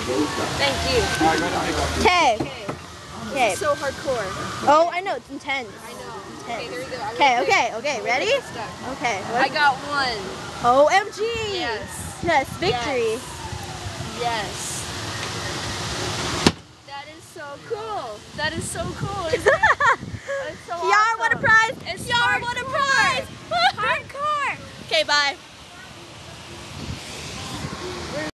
Thank you. Okay. Okay. So hardcore. Oh, I know, it's intense. I know. Intense. Okay, here we go. Okay, ready? Okay. I got one. OMG! Yes. Yes, victory. Yes. That is so cool. That is so cool, isn't it? It's so Chiara, awesome. what a prize! It's Chiara, what a prize! hardcore. Okay, bye.